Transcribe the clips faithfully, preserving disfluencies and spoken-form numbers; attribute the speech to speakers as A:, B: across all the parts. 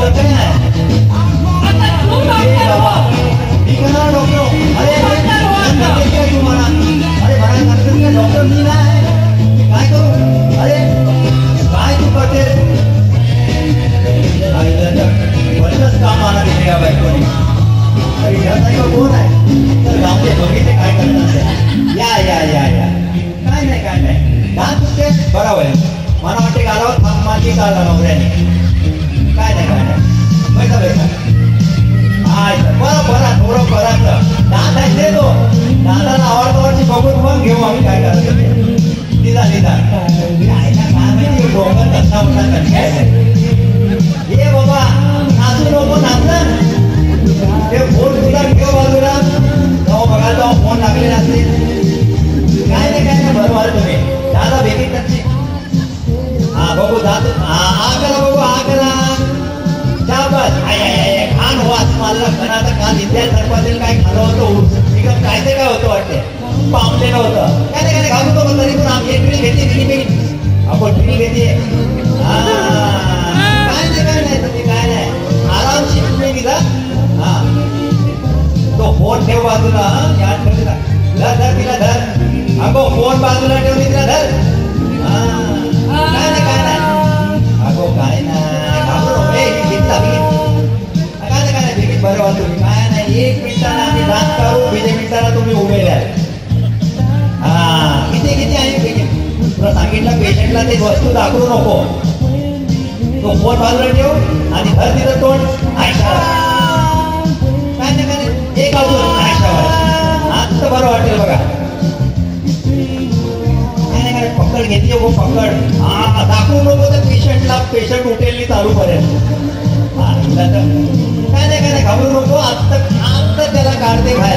A: Doctor काय आहे बाबा मी करणार डॉक्टर अरे तुम्हाला अरे मला सांगतो डॉक्टर मी नाही काय करू अरे काय तू करते वरच काम आला या बायकोनी अरे घरचा कोण आहे तर गावचे बघितले काय करतात या या या या काय नाही काय नाही का तुझे बरोबर आहे मला वाटते गावात माझी काल नवऱ्याने काय नाही काय नाही पैसा पैसा अच्छा बरं बरं थोडं बराच दात आहे देतो दादाला आवडतावरची बघून मग घेऊ आम्ही काय करायचं निदा निदा काय ना काय माहिती डोंगर कसा होता काय हे बाबा नाचू नको नाचलं ते फोन तुला घेऊ बाजूला जाऊ बघा जाऊ फोन लागलेला असते काय नाही काय नाही बरोबर तुम्ही दादा भेटीत नसते हा बघू जात हा करा बघू हा करा शाबास खान वास मारला खणाचा काल इतिहास सरपातील काय खालं होतं एकदम काय ते काय होतं वाटते पामलेलं होतं काय नाही काय नाही घालतो पण तरी पण आमची एक ड्रिल घेते ड्रिल घेते आपण ड्रिल घेते काय नाही काय नाही तुम्ही काय नाही आरामशीर तुम्ही निघा हा तो फोन ठेव बाजूला या ठेवला धर धर तिला धर अगो फोन बाजूला ठेवली तिला धर काय नाही काय नाही अगो काय नाही घाबरू नको एक घेतला काय नाही काय नाही भेटीत बरोबर तुम्ही काय नाही एक मिनिटाला आम्ही दात काढू बीजे मिनिटाला तुम्ही उभे राहा हा किती किती आहे भेटीत तुला सांगितलं पेशंटला ते वस्तू दाखवू नको तो फोन बाजूला ठेव आणि धर तिथं तोंड आयशा काय नाही काय नाही एक अजून आयशावर आज तर बरं वाटेल बघा पकड घेतली हो पकड हा दाखवू नको तर पेशंटला पेशंट उठेल चालू करेल काय नाही काय नाही घाबरू नको आत्ता आत्ता त्याला काढते बाहेर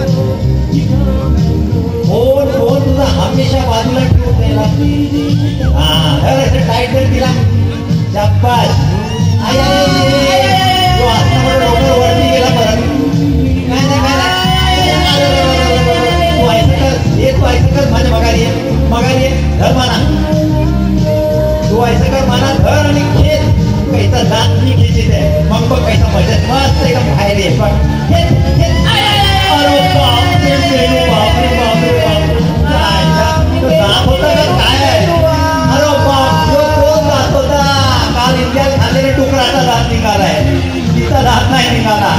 A: फोन फोन तुझा हमेशा बाजूला ठेवून द्यायला हा धर टाईट धर तिला शाबास आय तो आत्ता डॉक्टर वरती गेला परत काय नाही काय नाही तू ऐकत कर ये तू ऐकत कर माझ्या बघा ये बघा ये धर माना तू ऐकत कर माना धर आणि खेळ कैसा दात मी खेचीत आहे मग बघ कैसा मजेत मस्त एकदम बाहेर ये पण अरे बापरे बापरे बापरे बापरे दात होता का काय अरे बाप तो दात होता काल इतिहास खाल्लेले तुकडाचा दात निघालाय तिचा दात नाही निघाला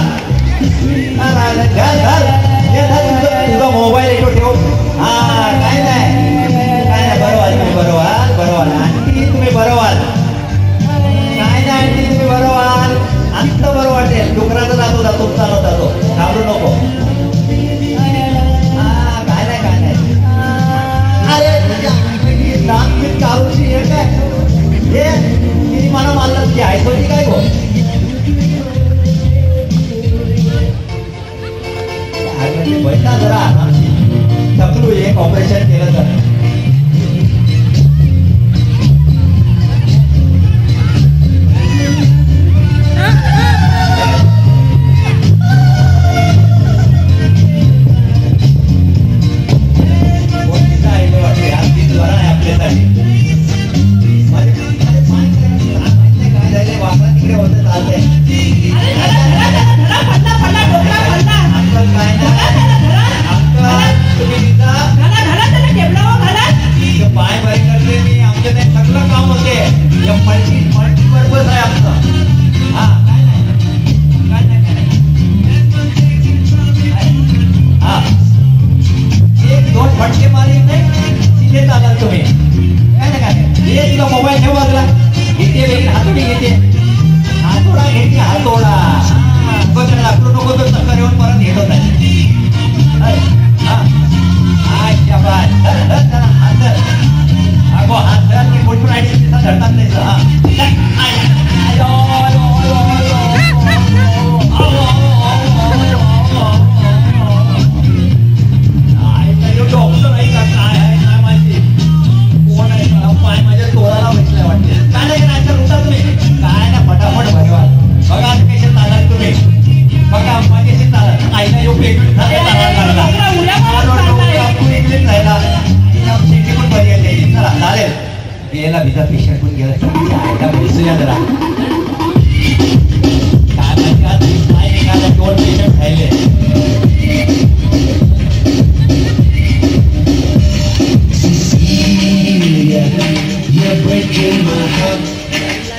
A: तुझा मोबाईल येतो ठेव हा काय नाही काय नाही बरोबर तुम्ही बरोबर बरोबर आणखी तुम्ही बरोबर काय नाही आणखी तुम्ही बरोबर अंत बरोबर वाटेल डुकराचा जातो जातो चालत जातो घाबरू नको हा काय नाही काय नाही अरे दात मी काढूची हे काय हे किती मला मानलं की ऐकवली काय गो बैठा जरा ढकलू एक ऑपरेशन केलं तर गेला विजा पेशंट पण गेला जरा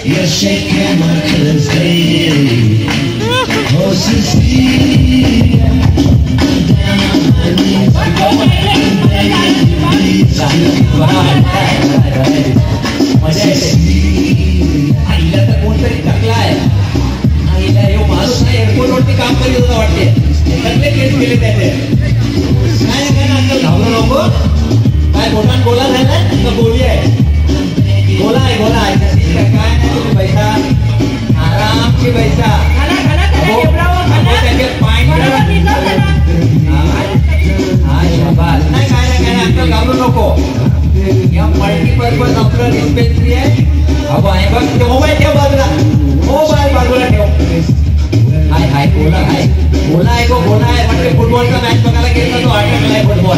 B: You're shaking my crazy. Oh, Cecilia, down on my knees.
A: आईला तर कोणतरी टाकलाय. आईला हे माणूस नाही एअरपोर्ट वरती काम करीत होता वाटते. सगळे केस केले त्याचे. काय काय ना अंकल घाबरू नको. काय बोटान बोला नाही ना का बोली आहे. बोला आहे बोला आहे काय नाही तुम्ही बैठा आरामची बैठा. त्याचे पाय नाही काय नाही काय अंकल घाबरू नको. या मल्टीपर्पज आपलं डिस्पेन्सरी आहे. अहो आहे बघ ते मोबाईल ठेव बाजूला. मोबाईल बाजूला ठेव. हाय हाय बोला हाय बोला आहे गो बोला आहे म्हणजे फुटबॉलचा मॅच बघायला गेला तो अटकलाय फुटबॉल.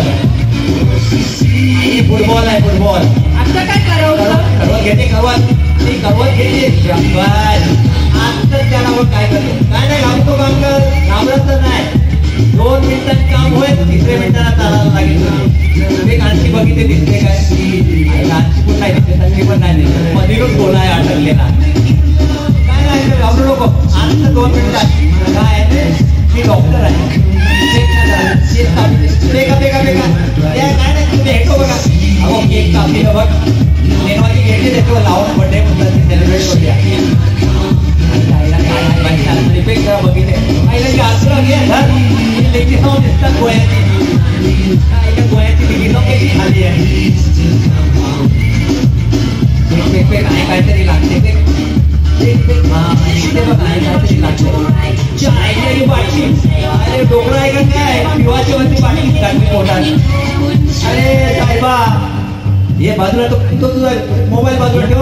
A: फुटबॉल आहे फुटबॉल.
C: आता काय करावं
A: करवत घेते करवत ती करवत घेते. आता त्याला मग काय करतो काय नाही घाबतो काम कर घाबरत तर नाही. दोन मिनिटात काम होईल तिसऱ्या मिनिटाला चालायला लागेल. एक आणखी बघितले दिसते काय आणखी पण नाही दिसते तशी पण नाही दिसते. मधीलच बोला आहे अटकलेला. काय नाही घाबरू नको. आता दोन मिनिटात काय आहे मी डॉक्टर आहे. बेगा बेगा बेगा काय नाही तुम्ही हेटो बघा. अहो केक कापलेलं बघ नेनवाची घेतली देतो लावून बर्थडे म्हणतात सेलिब्रेट करूया. रिपेक्ट करा बघितले आईला जी आसरा घे घर लेखी जाऊन दिसतात गोळ्याची. आईला गोळ्याची लिखी जाऊन किती खाली आहे. काय काहीतरी लागते ते हा इथे बघ आहे काहीतरी लागते. आईला बाटली अरे डोकरा आहे का काय पिवाची वरती बाटली टाकली पोटात. अरे साहेबा ये बाजूला तो तो तुझा मोबाईल बाजूला ठेव.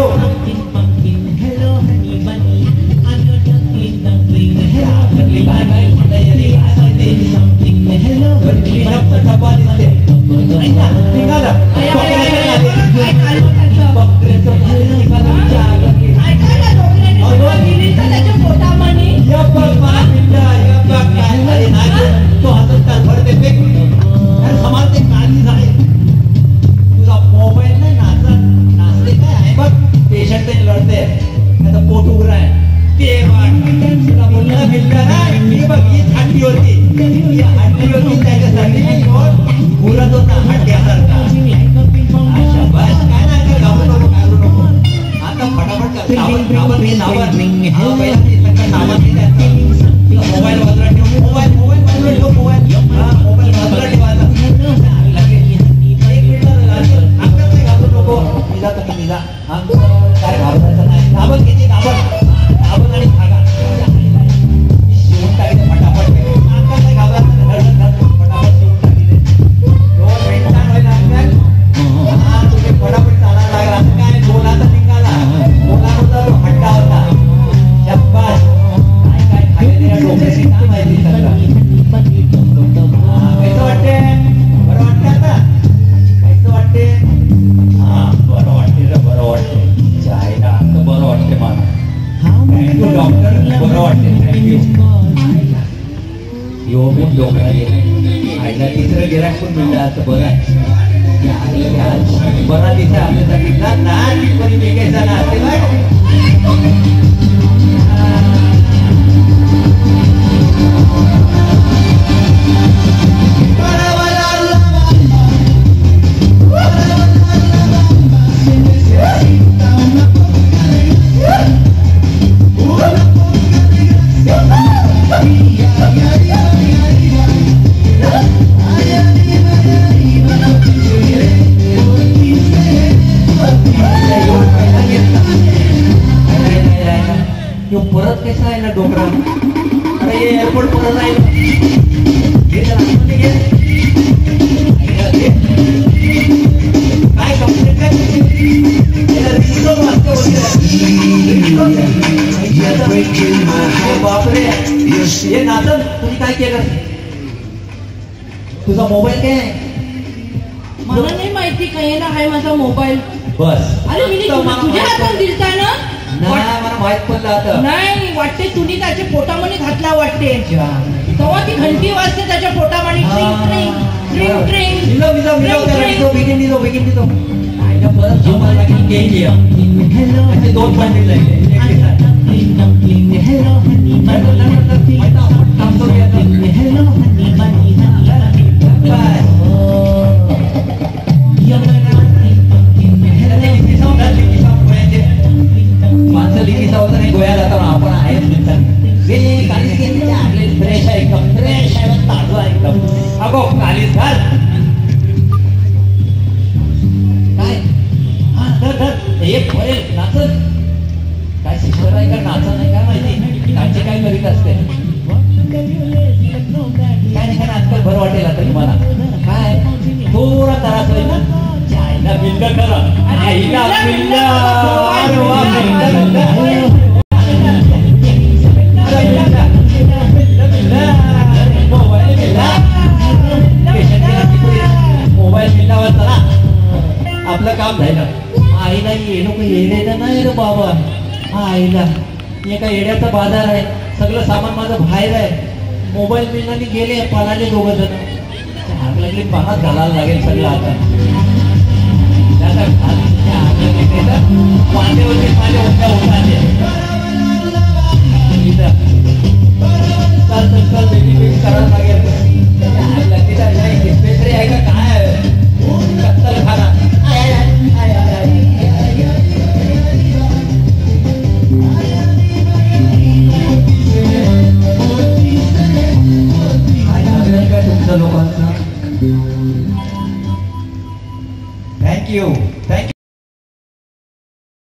A: पोट उघडा आहे ते तुला बोलला भेटला ना मी बघ ही थंडी होती ही हड्डी होती त्याच्यासाठी उरत होता हड्ड्यासारखा. बस काय नाही घाबरू नको घाबरू नको. आता फटाफट साबण साबण घे साबण पहिला साबण घे मोबाईल बाजूला ठेव. मोबाईल मोबाईल बाजूला ठेव. मोबाईल हा मोबाईल बाजूला ठेवायचा लगेच एक मिनिट अंकल काय घाबरू नको. मी जा तुम्ही मी जा हा काय घाबरायचं नाही. साबण घेते साबण साबण आणि धागा शिवून टाकले फटाफट. अंकल काय घाबरायचं फटाफट शिवून टाकले. दोन मिनिटां होईल अंकल हा तुम्ही फटाफट चालायला लागला. काय बोलाचा निघाला बोला होता हट्टा होता. शब्बास काय काय खाल्लेल्या डोक्याची काय माहिती सगळं. कसं वाटते बरं वाटते आता कसं वाटते. हा बरं वाटते रे बरं वाटते. जायला आता बरं वाटते मला. थँक्यू डॉक्टर बरं वाटते थँक्यू. यो पण डोकं आईला तिसरं गिराक पण मिळलं असं बरं आहे. बरा तिथे आपल्यासाठी ना ना कोणी विकायचा ना असते बघ. परत कैसा आहे ना डोकरा. अरे ये एअरपोर्ट परत आहे काय कंप्लेंट काय बापरे हे नाचन तुम्ही काय केलं. तुझा मोबाईल काय आहे.
C: मला नाही माहिती काय ना आहे माझा मोबाईल.
A: बस
C: अरे मी तुझ्या हातात दिलता ना.
A: नाही मला माहित पडलं आता.
C: नाही वाटते तुम्ही त्याच्या पोटामध्ये घातला वाटते. तेव्हा ती घंटी वाजते त्याच्या पोटामध्ये ट्रिंग ट्रिंग ट्रिंग ट्रिंग.
A: मिलो मिलो मिलो मिलो बिगिन दिलो बिगिन दिलो. आईला परत झोपायला लागली केली. असे दोन पांडे लागले माणसं लिखी सावता नाही गोया जातो आपण आहे फ्रेश आहे एकदम फ्रेश आहे ताजं आहे एकदम अगो कालीस घाल काय हा धर धर एक भरेल नाचत काय शिक्षण आहे का नाचत नाही काय माहिती कायचे काय करीत असते काय नाही काय आजकाल बरं वाटेल आता तुम्हाला काय थोडा त्रास होईल ना चायला बिल्ड करा आईला बिल्ड अरे वा मोबाईल बिल्डावर चला आपलं काम झालं आईला येणं काही येण्याचं नाही रे बाबा आईला एका येड्याचा बाजार आहे सगळं सामान माझं बाहेर आहे मोबाईल बिल्डाने गेले पळाले दोघं जण आग लागली पानात घालायला लागेल सगळं आता वांदेवरती माझ्या उठ्या उठाले चाल चल चल बेबी बेबी करायला लागेल डिस्पेन्सरी आहे का काय कत्तल खाना तुमच्या लोकांचा थँक्यू